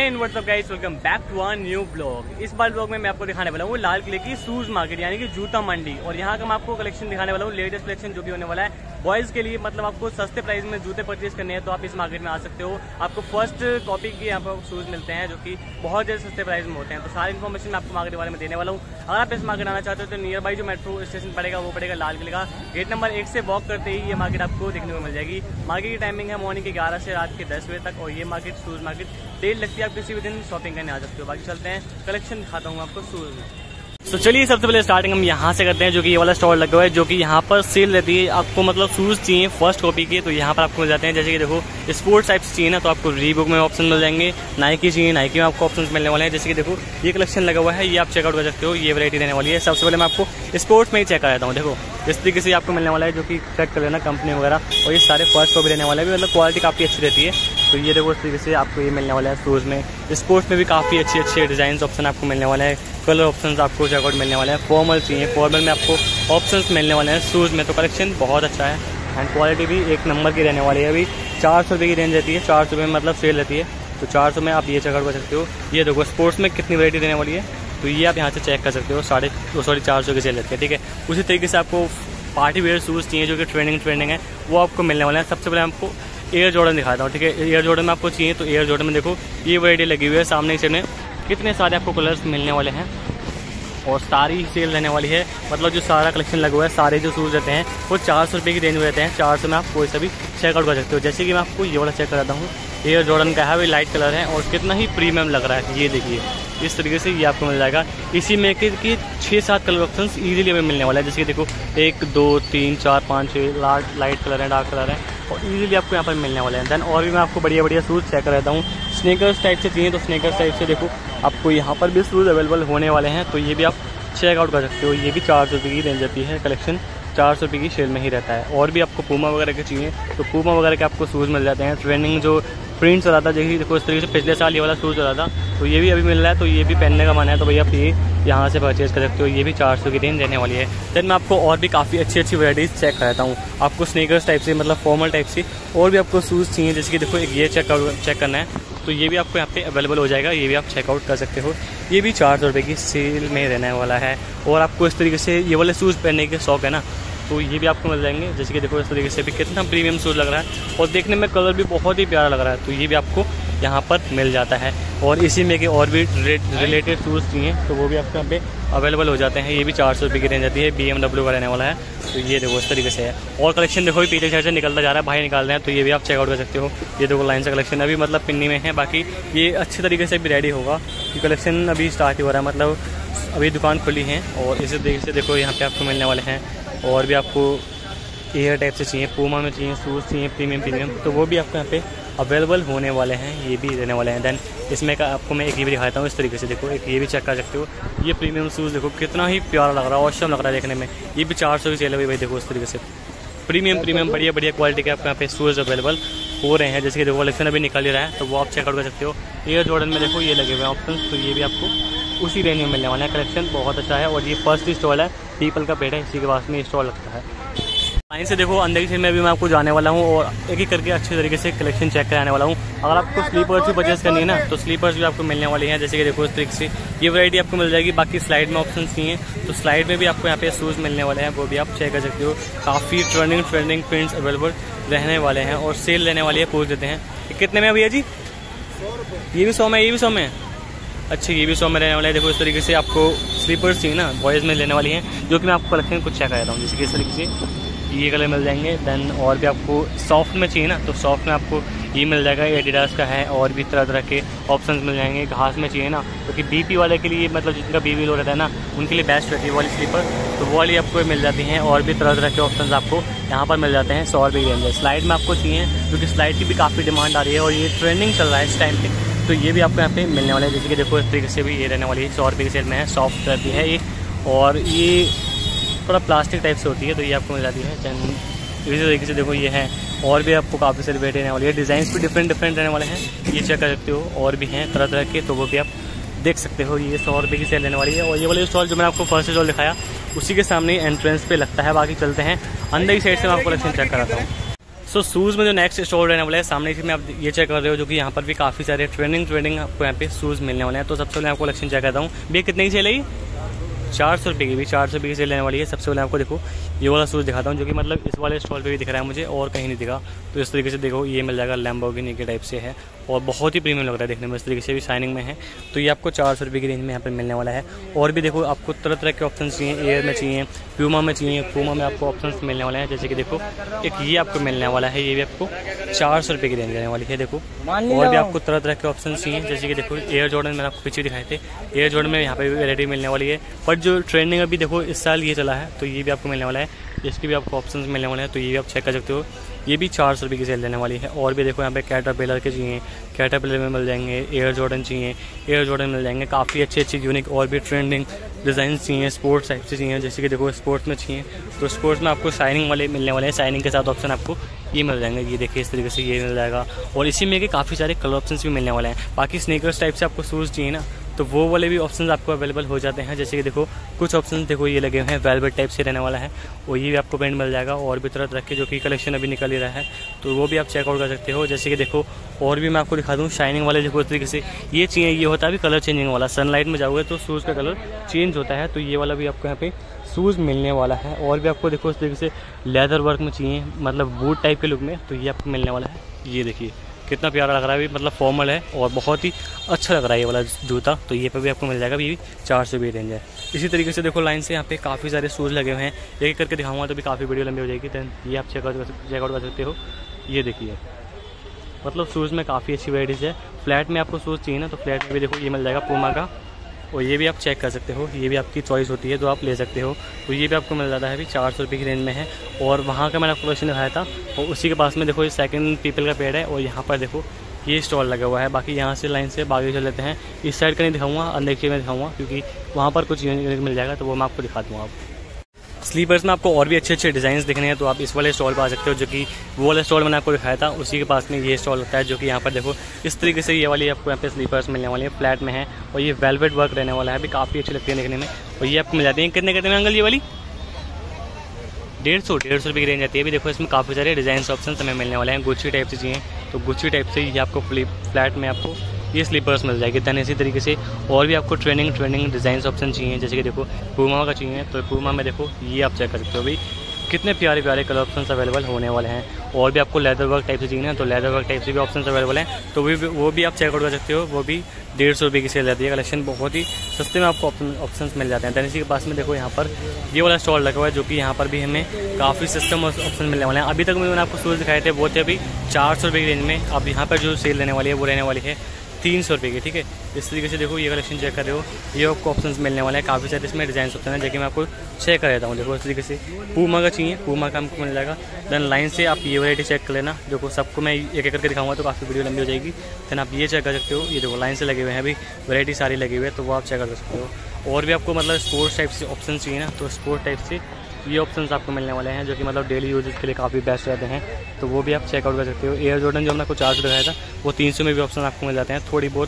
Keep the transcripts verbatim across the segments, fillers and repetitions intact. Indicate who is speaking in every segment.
Speaker 1: And what's up guys, welcome back to a new blog. इस बार blog में मैं आपको दिखाने वाला हूँ लाल किले की शूज मार्केट यानी कि जूता मंडी। और यहाँ का मैं आपको कलेक्शन दिखाने वाला हूँ, लेटेस्ट कलेक्शन जो कि होने वाला है बॉयज के लिए। मतलब आपको सस्ते प्राइस में जूते परचेज करने हैं तो आप इस मार्केट में आ सकते हो। आपको फर्स्ट कॉपी के यहाँ पर शूज मिलते हैं जो कि बहुत ज़्यादा सस्ते प्राइस में होते हैं। तो सारी इन्फॉर्मेशन मैं आपको मार्केट के बारे में देने वाला हूँ। अगर आप इस मार्केट आना चाहते हो तो नियर बाई जो मेट्रो स्टेशन पड़ेगा वो पड़ेगा लाल किले का गेट नंबर एक से वॉक करते ही ये मार्केट आपको देखने को मिल जाएगी। मार्केट की टाइमिंग है मॉर्निंग के ग्यारह से रात के दस बजे तक। और ये मार्केट शूज मार्केट डेढ़ लगती है, आप किसी भी दिन शॉपिंग करने आ सकते हो। बाकी चलते हैं कलेक्शन दिखाता हूँ आपको शूज में। तो चलिए सबसे पहले स्टार्टिंग हम यहाँ से करते हैं, जो कि ये वाला स्टॉल लगा हुआ है, जो कि यहाँ पर सेल रहती है। आपको मतलब शूज चाहिए फर्स्ट कॉपी के तो यहाँ पर आपको मिल जाते हैं। जैसे कि देखो स्पोर्ट्स टाइप्स चाहिए ना तो आपको रीबुक में ऑप्शन मिल जाएंगे। नाइकी चाहिए, नाइकी में आपको ऑप्शन मिलने वाले हैं। जैसे कि देखो ये कलेक्शन लगा हुआ है, ये आप चेकआउट कर सकते हो। ये वैरायटी रहने वाली है। सबसे पहले मैं आपको स्पोर्ट्स में ही चेक कराता हूँ। देखो इस तरीके से आपको मिलने वाला है, जो कि चेक कर लेना कंपनी वगैरह। और ये सारे फर्स्ट कॉपी रहने वाले हैं, मतलब क्वालिटी काफ़ी अच्छी रहती है। तो ये देखो इस तरीके से आपको ये मिलने वाला है शूज़ में। स्पोर्ट्स में भी काफ़ी अच्छे अच्छे डिज़ाइन ऑप्शन आपको मिलने वाला है। कलर ऑप्शंस आपको चेकआउट मिलने वाले हैं। फॉर्मल चाहिए, फॉर्मल में आपको ऑप्शंस मिलने वाले हैं शूज़ में। तो कलेक्शन बहुत अच्छा है एंड क्वालिटी भी एक नंबर की रहने वाली है। अभी चार सौ रुपये की रेंज रहती है, चार सौ रुपये में मतलब सेल रहती है। तो चार सौ में आप ये चेकआउट कर सकते हो। ये देखो स्पोर्ट्स में कितनी वैरायटी देने वाली है तो ये आप यहाँ से चेक कर सकते हो। साढ़े सॉरी चार सौ की सेल रहती है, ठीक है। उसी तरीके से आपको पार्टी वेयर शूज़ चाहिए जो कि ट्रेंडिंग ट्रेंडिंग है, वो आपको मिलने वाला है। सबसे पहले आपको एयर जॉर्डन दिखाता हूँ, ठीक है। एयर जॉर्डन में आपको चाहिए तो एयर जॉर्डन में देखो ये वैरायटी लगी हुई है। सामने इस साइड में कितने सारे आपको कलर्स मिलने वाले हैं और सारी सेल रहने वाली है। मतलब जो सारा कलेक्शन लगा हुआ है, सारे जो शूज़ रहते हैं वो चार सौ रुपये की रेंज में रहते हैं। चार सौ में आप कोई सा भी चेकआउट कर सकते हो। जैसे कि मैं आपको ये वाला चेक कराता हूँ, एयर जॉर्डन का है, वो लाइट कलर है और कितना ही प्रीमियम लग रहा है। ये देखिए इस तरीके से ये आपको मिल जाएगा। इसी में कि छः सात कलर ऑप्शन ईजिली हमें मिलने वाला है। जैसे कि देखो एक दो तीन चार पाँच छः लाइट लाइट कलर है, डार्क कलर है और ईजिली आपको यहाँ पर मिलने वाले हैं। देन और भी मैं आपको बढ़िया बढ़िया शूज़ चेक कर रहता हूँ। स्नेकर्स टाइप से चाहिए तो स्नेकर्स टाइप से देखो आपको यहाँ पर भी शूज़ अवेलेबल होने वाले हैं। तो ये भी आप चेकआउट कर सकते हो। ये भी चार सौ रुपये की रेंज जाती है। कलेक्शन चार सौ रुपये की सेल में ही रहता है। और भी आपको पूमा वगैरह के चाहिए तो पूमा वगैरह के आपको शूज़ मिल जाते हैं। ट्रेंडिंग जो प्रिंट चला था, जैसे देखो इस तरीके से पिछले साल ये वाला शूज़ चला था तो ये भी अभी मिल रहा है। तो ये भी पहनने का मन है तो भैया आप ये यहाँ से परचेज़ कर सकते हो। ये भी चार सौ की रेंज रहने वाली है। देन मैं आपको और भी काफ़ी अच्छी अच्छी वैराइटीज़ चेक कराता हूँ। आपको स्नीकर्स टाइप से मतलब फॉर्मल टाइप से और भी आपको शूज़ चाहिए। जैसे कि देखो एक ये चेकआउट चेक करना है तो ये भी आपको यहाँ पे अवेलेबल हो जाएगा। ये भी आप चेकआउट कर सकते हो। ये भी चार सौ रुपये की सेल में रहने वाला है। और आपको इस तरीके से ये वाले शूज़ पहनने के शौक है ना तो ये भी आपको मिल जाएंगे। जैसे कि देखो इस तरीके से भी कितना प्रीमियम शूज़ लग रहा है और देखने में कलर भी बहुत ही प्यारा लग रहा है। तो ये भी आपको यहाँ पर मिल जाता है। और इसी में कि और भी रिलेटेड शूज़ चाहिए तो वो भी आपको यहाँ पे अवेलेबल हो जाते हैं। ये भी चार सौ रुपये की रेंज आती है। बी एम डब्ल्यू का रहने वाला है। तो ये देखो इस तरीके से है। और कलेक्शन देखो पीछे साइड से निकलता जा रहा है, भाई निकाल रहे हैं तो ये भी आप चेकआउट कर सकते हो। ये देखो लाइन से कलेक्शन अभी मतलब पिन्नी में है, बाकी ये अच्छे तरीके से भी रेडी होगा। ये कलेक्शन अभी स्टार्ट ही हो रहा है, मतलब अभी दुकान खुली है। और इसी तरीके से देखो यहाँ पे आपको मिलने वाले हैं। और भी आपको एयर टाइप से चाहिए, पूमा में चाहिए, शूज़ चाहिए प्रीमियम प्रीमियम तो वो भी आपको यहाँ पे अवेलेबल होने वाले हैं। ये भी रहने वाले हैं। देन इसमें का आपको मैं एक ये भी दिखाता हूँ। इस तरीके से देखो एक ये भी चेक कर सकते हो। ये प्रीमियम शूज़ देखो कितना ही प्यारा लग रहा है, औसम लग रहा है देखने में। ये भी चार सौ की सेल है भाई। देखो इस तरीके से प्रीमियम प्रीमियम बढ़िया बढ़िया क्वालिटी के आपको यहाँ पे शूज़ अवेलेबल हो रहे हैं। जैसे कि देखो कलेक्शन अभी निकल ही रहा है तो वो आप चेकआउट कर सकते हो। एयर जॉर्डन में देखो ये लगे हुए हैं ऑप्शन, तो ये भी आपको उसी रेंज में मिलने वाला है। कलेक्शन बहुत अच्छा है। और ये फर्स्ट स्टॉल है, पीपल का पेड़ है, इसी के पास में स्टॉल लगता है। लाइन से देखो अंदर की साइड में भी मैं आपको जाने वाला हूँ और एक एक करके अच्छे तरीके से कलेक्शन चेक कराने वाला हूँ। अगर आपको स्लीपर्स भी परचेस करनी है ना तो स्लीपर्स भी आपको मिलने वाली हैं। जैसे कि देखो इस तरीके से ये वैरायटी आपको मिल जाएगी। बाकी स्लाइड में ऑप्शन चाहिए तो स्लाइड में भी आपको यहाँ पे शूज़ मिलने वाले हैं, वो भी आप चेक कर सकते हो। काफ़ी ट्रेंडिंग ट्रेंडिंग प्रिंट्स अवेलेबल रहने वाले हैं और सेल लेने वाली है, पूछ देते हैं कितने में भैया जी? ये भी सौ में, ये भी सौ में। अच्छा ये भी सौ में रहने वाला है। देखो इस तरीके से आपको स्लीपर्स चाहिए ना बॉयज़ में लेने वाली हैं, जो कि मैं आपको कलेक्शन कुछ चेक कराता हूँ। जैसे कि इस तरीके से ये कलर मिल जाएंगे। देन और भी आपको सॉफ्ट में चाहिए ना तो सॉफ्ट में आपको ये मिल जाएगा, एडिडास का है। और भी तरह तरह के ऑप्शंस मिल जाएंगे। घास में चाहिए ना क्योंकि तो बीपी वाले के लिए, मतलब जिनका बीपी लो रहता है ना उनके लिए बेस्ट रहती है वाली स्लीपर, तो वो वाली आपको मिल जाती हैं। और भी तरह तरह के ऑप्शंस आपको यहाँ पर मिल जाते हैं। सौ रुपये की रेंज है। स्लाइड में आपको चाहिए क्योंकि स्लाइड की भी काफ़ी डिमांड आ रही है और ये ट्रेंडिंग चल रहा है इस टाइम पर, तो ये भी आपको यहाँ पे मिलने वाले हैं। जैसे कि देखो इस तरीके से भी ये रहने वाली है। सौ रुपये की सेल में है, सॉफ्ट रहती है ये और ये थोड़ा प्लास्टिक टाइप से होती है तो ये आपको मिल जाती है। देन इसी तरीके से देखो ये है। और भी आपको काफ़ी सारी वेराइटी रहने वाली है। डिज़ाइंस भी डिफरेंट डिफरेंट रहने वाले हैं, ये चेक कर सकते हो। और भी हैं तरह तरह के तो वो भी आप देख सकते हो। ये सौ रुपये की सेल रहने वाली है। और ये वाले स्टॉल जो मैंने आपको फर्स्ट स्टॉल दिखाया उसी के सामने एंट्रेंस पे लगता है। बाकी चलते हैं अंदर की साइड से मैं आपको कलेक्शन चेक कराता हूँ। सो शूज़ में जो नेक्स्ट स्टोर रहने वाला है सामने से में आप ये चेक कर रहे हो, जो कि यहाँ पर भी काफ़ी सारे ट्रेंडिंग ट्रेंडिंग आपको यहाँ पे शूज़ मिलने वाले हैं। तो सबसे पहले आपको कलेक्शन चेक करता हूँ। भैया कितने की सेल है? चार सौ रुपये की भी चार सौ रुपये की सेल लेने वाली है। सबसे पहले आपको देखो ये वाला शूज़ दिखाता हूँ, जो कि मतलब इस वाले स्टॉल पे भी दिख रहा है मुझे और कहीं नहीं दिखा। तो इस तरीके से देखो ये मिल जाएगा, लैम्बोर्गिनी के टाइप से है और बहुत ही प्रीमियम लग रहा है देखने में, इस तरीके से भी शाइनिंग में है। तो ये आपको चार सौ रुपये की रेंज में यहाँ पर मिलने वाला है। और भी देखो आपको तरह तरह के ऑप्शन चाहिए, एयर में चाहिए, प्यूमा में चाहिए, पूमा में आपको ऑप्शन मिलने वाले हैं। जैसे कि देखो एक ये आपको मिलने वाला है, ये भी आपको चार सौ रुपये की रेंज रहने वाली है। देखो और भी आपको तरह तरह के ऑप्शन चाहिए, जैसे कि देखो एयर जॉर्डन मैंने आपको पीछे दिखाए थे, एयर जॉर्डन में यहाँ पे भी वेराइटी मिलने वाली है। पर जो ट्रेंडिंग अभी देखो इस साल ये चला है, तो ये भी आपको मिलने वाला है, इसके भी आपको ऑप्शन मिलने वाले हैं। तो ये भी आप चेक कर सकते हो, ये भी चार सौ रुपये की सेल देने वाली है। और भी देखो यहाँ पे कैटरपिलर के चाहिए, कैटरपिलर में मिल जाएंगे, एयर जॉर्डन चाहिए, एयर जॉर्डन मिल जाएंगे, काफ़ी अच्छे अच्छे यूनिक और भी ट्रेंडिंग डिज़ाइन चाहिए, स्पोर्ट्स टाइप से चाहिए, जैसे कि देखो स्पोर्ट्स में चाहिए तो स्पोर्ट्स में आपको शाइनिंग वाले मिलने वाले हैं। शाइनिंग के साथ ऑप्शन आपको ये मिल जाएंगे, ये देखिए इस तरीके से ये मिल जाएगा। और इसी में के काफ़ी सारे कलर ऑप्शन भी मिलने वाले हैं। बाकी स्नीकर्स टाइप से आपको शूज़ चाहिए ना, तो वो वाले भी ऑप्शंस आपको अवेलेबल हो जाते हैं। जैसे कि देखो कुछ ऑप्शंस देखो ये लगे हुए हैं, वेलवेट टाइप से रहने वाला है, और ये भी आपको ब्रांड मिल जाएगा। और भी तरह तरह के जो कि कलेक्शन अभी निकल ही रहा है, तो वो भी आप चेकआउट कर सकते हो। जैसे कि देखो और भी मैं आपको दिखा दूँ शाइनिंग वाले, देखो इस तरीके से ये चाहिए, ये होता है भी कलर चेंजिंग वाला, सनलाइट में जाओगे तो शूज़ का कलर चेंज होता है, तो ये वाला भी आपको यहाँ पे शूज़ मिलने वाला है। और भी आपको देखो इस तरीके से लेदर वर्क में चाहिए, मतलब बूट टाइप के लुक में, तो ये आपको मिलने वाला है। ये देखिए कितना प्यारा लग रहा है, भी मतलब फॉर्मल है और बहुत ही अच्छा लग रहा है ये वाला जूता। तो ये पे भी आपको मिल जाएगा, ये भी चार सौ भी रेंज है। इसी तरीके से देखो लाइन से यहाँ पे काफ़ी सारे शूज़ लगे हुए हैं, एक एक करके दिखाऊंगा तो भी काफ़ी वीडियो लंबी हो जाएगी। दैन ये आप चेकआउट चेकआउट कर सकते हो। ये देखिए मतलब शूज़ में काफ़ी अच्छी वैराइटीज़ है। फ्लैट में आपको शूज़ चाहिए ना, तो फ्लैट में भी देखो ये मिल जाएगा पूमा का, और ये भी आप चेक कर सकते हो, ये भी आपकी चॉइस होती है तो आप ले सकते हो। तो ये भी आपको मिल जाता है, अभी चार सौ रुपये की रेंज में है। और वहाँ का मैंने आपको कलेक्शन दिखाया था, और उसी के पास में देखो ये सेकंड पीपल का पेड़ है, और यहाँ पर देखो ये स्टॉल लगा हुआ है। बाकी यहाँ से लाइन से बागी चल लेते हैं, इस साइड का नहीं दिखाऊंगा, अंदर में दिखाऊंगा, क्योंकि वहाँ पर कुछ यूनिक मिल जाएगा तो वो मैं आपको दिखा दूँगा। आप स्लीपर्स में आपको और भी अच्छे अच्छे डिज़ाइन दिखने हैं, तो आप इस वाले स्टॉल पर आ सकते हो, जो कि वो वाला स्टॉल मैंने आपको दिखाया था, उसी के पास में ये स्टॉल लगता है, जो कि यहाँ पर देखो इस तरीके से ये वाली आपको यहाँ पे स्लीपर्स मिलने वाली है, फ्लैट में है, और ये वेलवेट वर्क रहने वाला है, भी काफ़ी अच्छी लगती है देखने में। और ये आपको मिल जाती है कितने कितने में अंकल? ये वाली डेढ़ सौ डेढ़ सौ रुपये की रेंज आती है। भी देखो इसमें काफ़ी सारे डिज़ाइन ऑप्शन हमें मिलने वाले हैं। गुच्ची टाइप से चाहिए तो गुच्ची टाइप से ये आपको फ्लैट में आपको ये स्लीपर्स मिल जाएगी। दैन इसी तरीके से और भी आपको ट्रेंडिंग ट्रेंडिंग डिज़ाइन ऑप्शन चाहिए, जैसे कि देखो पूमा का चाहिए, तो पूमा में देखो ये आप चेक कर सकते हो भाई कितने प्यारे प्यारे कलर ऑप्शंस अवेलेबल होने वाले हैं। और भी आपको लेदर वर्क टाइप से चाहिए ना, तो लेदर वर्क टाइप से भी ऑप्शंस अवेलेबल हैं, तो भी वो भी आप चेकआउट कर सकते हो। वो भी डेढ़ सौ रुपये की सेल जाती है। कलेक्शन बहुत ही सस्ते में आपको ऑप्शंस मिल जाते हैं। दैन इसी के पास में देखो यहाँ पर ये वाला स्टॉल लगा हुआ है, जो कि यहाँ पर भी हमें काफ़ी सस्ते ऑप्शन मिलने वाले हैं। अभी तक मैंने आपको शूज़ दिखाए थे वो थे अभी चार सौ रुपये की रेंज में। अब यहाँ पर जो सेल रहने वाली है वो रहने वाली है तीन सौ रुपये की। ठीक है, इस तरीके से देखो ये कलेक्शन चेक कर रहे हो, ये आपको ऑप्शंस मिलने वाले हैं काफ़ी सारे, इसमें डिज़ाइन ऑप्शन है, जो कि मैं आपको चेक कर देता हूँ। देखो इस तरीके से पूमा का चाहिए, पूमा का हमको मिल जाएगा। दैन लाइन से आप ये वैरायटी चेक कर लेना, देखो सबको मैं एक एक करके दिखाऊंगा तो काफ़ी वीडियो लंबी हो जाएगी। दैन आप ये चेक कर सकते हो, ये देखो लाइन से लगे हुए हैं, अभी वैरायटी सारी लगी हुई है, तो वो आप चेक कर सकते हो। और भी आपको मतलब स्पोर्ट्स टाइप से ऑप्शन चाहिए ना, तो स्पोर्ट टाइप से ये ऑप्शंस आपको मिलने वाले हैं, जो कि मतलब डेली यूजेस के लिए काफ़ी बेस्ट रहते हैं, तो वो भी आप चेकआउट कर सकते हो। एयर जॉर्डन जो हमने आपको चार सौ दिखाया था, वो तीन सौ में भी ऑप्शन आपको मिल जाते हैं। थोड़ी बहुत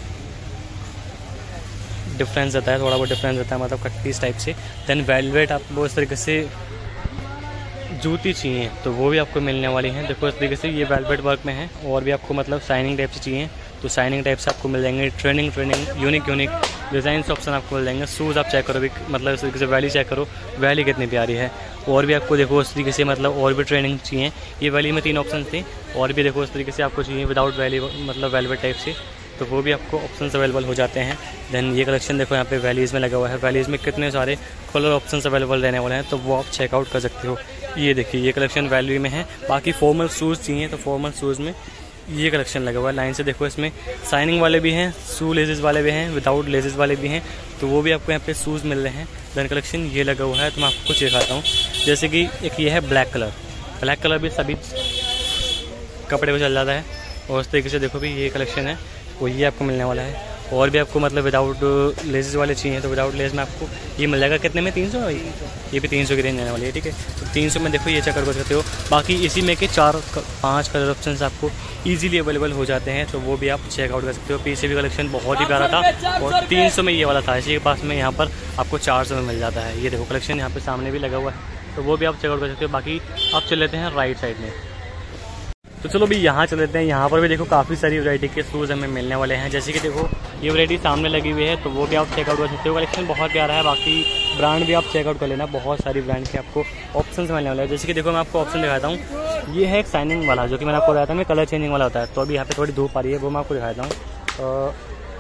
Speaker 1: डिफरेंस रहता है, थोड़ा बहुत डिफरेंस रहता है, मतलब कट्टीस टाइप से। दैन वेलवेट आपको इस तरीके से जूती चाहिए तो वो भी आपको मिलने वाली हैं। देखो इस तरीके से ये वेलवेट वर्क में है। और भी आपको मतलब शाइनिंग टाइप से चाहिए तो शाइनिंग टाइप से आपको मिल जाएंगे। Trending trending unique unique design option आपको मिल जाएंगे। शूज़ आप चेक करो भी, मतलब इस तरीके से वैली चेक करो, वैली कितनी प्यारी है। और भी आपको देखो इस तरीके से मतलब और भी ट्रेंडिंग चाहिए। ये वैली में तीन ऑप्शन थे, और भी देखो इस तरीके से आपको चाहिए विदाउट वैली, मतलब वेलवेट टाइप से, तो वो भी आपको ऑप्शंस अवेलेबल हो जाते हैं। दैन ये कलेक्शन देखो यहाँ पे वैलीज़ में लगा हुआ है, वैलीज़ में कितने सारे कलर ऑप्शंस अवेलेबल रहने वाले हैं, तो वो आप चेकआउट कर सकते हो। ये देखिए ये कलेक्शन वैली में है। बाकी फॉर्मल शूज़ चाहिए तो फॉर्मल शूज़ में ये कलेक्शन लगा हुआ है लाइन से। देखो इसमें शाइनिंग वाले भी हैं, शू लेसेस वाले भी हैं, विदाउट लेसेस वाले भी हैं, तो वो भी आपको यहाँ पे शूज़ मिल रहे हैं। दैन कलेक्शन ये लगा हुआ है, तो मैं आपको कुछ दिखाता हूँ। जैसे कि एक ये है ब्लैक कलर, ब्लैक कलर भी सभी कपड़े पर चल जाता है। और उस तरीके से देखो भी ये कलेक्शन है वो ये आपको मिलने वाला है। और भी आपको मतलब विदाउट लेसेस वाले चाहिए तो विदाउट लेस में आपको ये मिल जाएगा कितने में, तीन सौ। ये भी तीन सौ की रेंज आने वाली है। ठीक है, तो तीन सौ में देखो ये चेक कर सकते हो। बाकी इसी में के चार पांच कलर ऑप्शंस आपको इजीली अवेलेबल हो जाते हैं, तो वो भी आप चेकआउट कर सकते हो। पीछे भी कलेक्शन बहुत ही प्यारा था, और तीन सौ में ये वाला था। इसी के पास में यहाँ पर आपको चार सौ में मिल जाता है। ये देखो कलेक्शन यहाँ पे सामने भी लगा हुआ है, तो वो भी आप चेकआउट कर सकते हो। बाकी आप चल लेते हैं राइट साइड में। तो चलो भी यहाँ चल लेते हैं। यहाँ पर भी देखो काफ़ी सारी वैरायटी के शूज़ हमें मिलने वाले हैं। जैसे कि देखो ये वैरायटी सामने लगी हुई है, तो वो भी आप चेकआउट कर सकते हो। कलेक्शन बहुत प्यारा है, बाकी ब्रांड भी आप चेकआउट कर लेना। बहुत सारी ब्रांड के आपको ऑप्शन मिलने वाले हैं। जैसे कि देखो मैं आपको ऑप्शन दिखाता हूँ। ये है एक शाइनिंग वाला, जो कि मैंने आपको बताया था मैं कलर चेंजिंग वाला होता है। तो अभी यहाँ पे थोड़ी धूप आ रही है, वो मैं आपको दिखाता हूँ।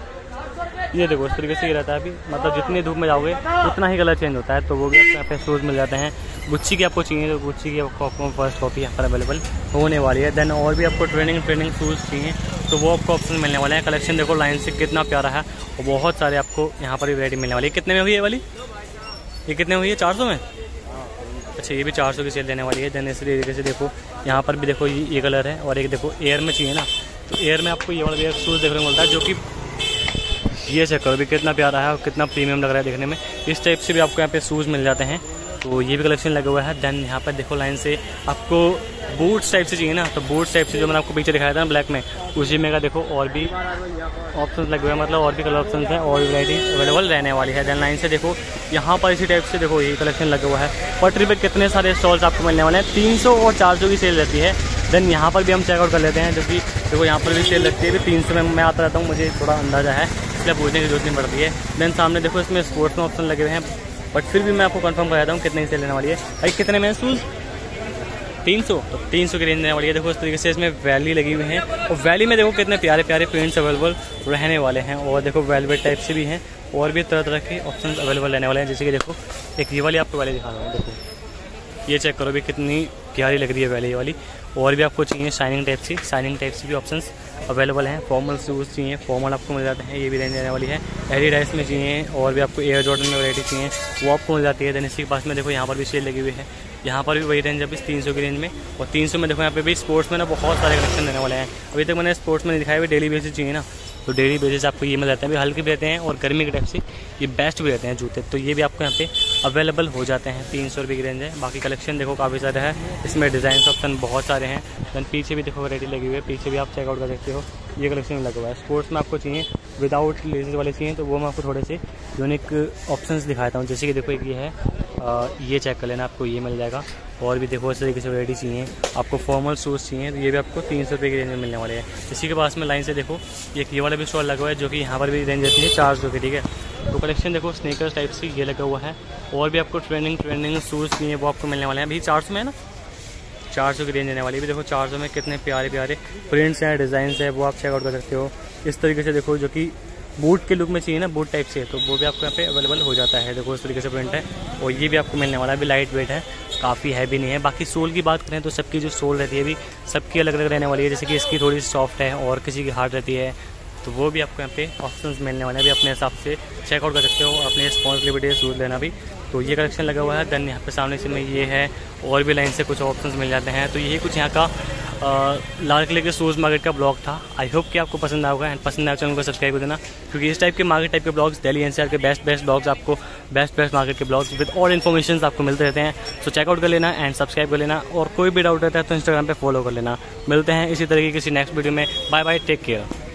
Speaker 1: ये देखो इस तरीके से ये रहता है। अभी मतलब जितनी धूप में जाओगे उतना ही कलर चेंज होता है। तो वो भी आपको यहाँ पे शूज़ मिल जाते हैं। गुच्ची की आपको चाहिए तो गुच्ची की आपको फर्स्ट कॉपी यहाँ पर अवेलेबल होने वाली है। देन और भी आपको ट्रेनिंग ट्रेनिंग शूज़ चाहिए तो वो आपको ऑप्शन मिलने वाले हैं। कलेक्शन देखो लाइन से कितना प्यारा है और बहुत सारे आपको यहाँ पर वैरायटी मिलने वाली है। कितने में हुई है वाली? ये कितने हुई है? चार सौ में? अच्छा, ये भी चार सौ की सेल देने वाली है। देन इस तरीके से देखो यहाँ पर भी देखो ये कलर है। और एक देखो एयर में चाहिए ना, तो एयर में आपको ये वाला भी शूज़ देखने को मिलता है, जो कि ये चेक करो भी कितना प्यारा है और कितना प्रीमियम लग रहा है देखने में। इस टाइप से भी आपको यहाँ पे शूज़ मिल जाते हैं। तो ये भी कलेक्शन लगा हुआ है। देन यहाँ पर देखो लाइन से आपको बूट्स टाइप से चाहिए ना, तो बूट्स टाइप से जो मैंने आपको पीछे दिखाया था ना ब्लैक में, उसी में का देखो और भी ऑप्शन लगे हुए हैं। मतलब और भी कलर ऑप्शन हैं और वैरायटी अवेलेबल रहने वाली है। देन लाइन से देखो यहाँ पर इसी टाइप से देखो ये कलेक्शन लगा हुआ है। पटरी पे कितने सारे स्टॉल्स आपको मिलने वाले हैं। तीन सौ और चार सौ की सेल रहती है। देन यहाँ पर भी हम चेकआउट कर लेते हैं, जो कि देखो यहाँ पर भी सेल लगती है। तीन सौ में मैं आता रहता हूँ, मुझे थोड़ा अंदाजा है, इसलिए पूछने की जरूरत नहीं पड़ती है। देन सामने देखो इसमें स्पोर्ट्स में ऑप्शन लगे हुए हैं, बट फिर भी मैं आपको कंफर्म कराता हूँ कितने की सेल लेने वाली है। भाई कितने में शूज़? तीन सौ। तो तीन सौ की रेंज देने वाली है। देखो इस तरीके से इसमें वैली लगी हुई है और वैली में देखो कितने प्यारे प्यारे प्रिंट्स अवेलेबल रहने वाले हैं। और देखो वेलवेट टाइप से भी हैं और भी तरह तरह के ऑप्शन अवेलेबल रहने वाले हैं। जैसे कि देखो एक ये वाली आपको वैली दिखा रहा हूँ। देखो ये चेक करो भी कितनी प्यारी लग रही है वैली वाली। और भी आपको चाहिए शाइनिंग टाइप से, शाइनिंग टाइप से भी ऑप्शंस अवेलेबल हैं। फॉर्मल शूज़ चाहिए, फॉर्मल आपको मिल जाते हैं, ये भी रेंज रहने वाली है। एडिडास में चाहिए और भी आपको एयर जॉर्डन में वैरायटी चाहिए वो आपको मिल जाती है। देन इसी के पास में देखो यहाँ पर भी सेल लगी हुई है। यहाँ पर भी वही रेंज है तीन सौ की रेंज में। और तीन सौ में देखो यहाँ पे भी स्पोर्ट्स में ना बहुत सारे कलेक्शन देने वाले हैं। अभी तक मैंने स्पोर्ट्स में दिखाया हुआ डेली बेसिस चाहिए ना, तो डेली बेसिस आपको ये मिल जाते हैं। अभी हल्के भी रहते हैं और गर्मी के टाइप से ये बेस्ट भी रहते हैं जूते, तो ये भी आपको यहाँ पे अवेलेबल हो जाते हैं। तीन सौ रुपये की रेंज है। बाकी कलेक्शन देखो काफ़ी सारे है, इसमें डिज़ाइन ऑप्शन बहुत सारे हैं। देन पीछे भी देखो वैरायटी लगी हुई है, पीछे भी आप चेकआउट कर सकते हो। ये कलेक्शन लगा हुआ है। स्पोर्ट्स में आपको चाहिए विदाउट लेसेस वाले चाहिए तो वो मैं आपको थोड़े से यूनिक ऑप्शंस दिखाता हूँ। जैसे कि देखो एक ये है, आ, ये चेक कर लेना, आपको ये मिल जाएगा। और भी देखो इस तरीके से वैरायटी चाहिए आपको, फॉर्मल शूज़ चाहिए तो ये भी आपको तीन सौ रुपये की रेंज में मिलने वाले हैं। इसी के पास में लाइन से देखो एक ये वाला भी स्टॉल लगा हुआ है, जो कि यहाँ पर भी रेंज रहती है चार सौ की। ठीक है, तो कलेक्शन देखो स्नीकर्स टाइप से ये लगा हुआ है। और भी आपको ट्रेनिंग ट्रेनिंग शूज़ चाहिए वो आपको मिलने वाले हैं। अभी चार सौ में है ना, चार सौ की रेंज देने वाली है। भी देखो चार सौ में कितने प्यारे प्यारे प्रिंट्स हैं, डिज़ाइंस हैं, वो आप चेकआउट कर सकते हो। इस तरीके से देखो जो कि बूट के लुक में चाहिए ना, बूट टाइप से, तो वो भी आपको यहाँ पे अवेलेबल हो जाता है। देखो इस तरीके से प्रिंट है और ये भी आपको मिलने वाला है। अभी लाइट वेट है, काफ़ी हैवी नहीं है। बाकी सोल की बात करें तो सबकी जो सोल रहती है भी सबकी अलग अलग रहने वाली है। जैसे कि इसकी थोड़ी सॉफ्ट है और किसी की हार्ड रहती है, तो वो भी आपको यहाँ पे ऑप्शंस मिलने वाले हैं। भी अपने हिसाब से चेकआउट कर सकते हो, अपनी रिस्पॉन्सिबिलिटी शूज़ लेना भी। तो ये कलेक्शन लगा हुआ है। देन यहाँ पे सामने से में ये है और भी लाइन से कुछ ऑप्शंस मिल जाते हैं। तो यही कुछ यहाँ का आ, लाल किले के शूज़ मार्केट का ब्लॉग था। आई होप कि आपको पसंद आएगा एंड पसंद आए चैनल को सब्सक्राइब कर देना, क्योंकि इस टाइप के मार्केट टाइप के ब्लॉग्स दिल्ली एनसीआर के बेस्ट बेस्ट ब्लॉग्स आपको बेस्ट बेस्ट मार्केट के ब्लॉग्स विद ऑल इन्फॉर्मेशन आपको मिलते रहते हैं। सो चेकआउट कर लेना एंड सब्सक्राइब कर लेना। और कोई भी डाउट रहता है तो इंस्टाग्राम पे फॉलो कर लेना। मिलते हैं इसी तरीके किसी नेक्स्ट वीडियो में। Bye bye, take care.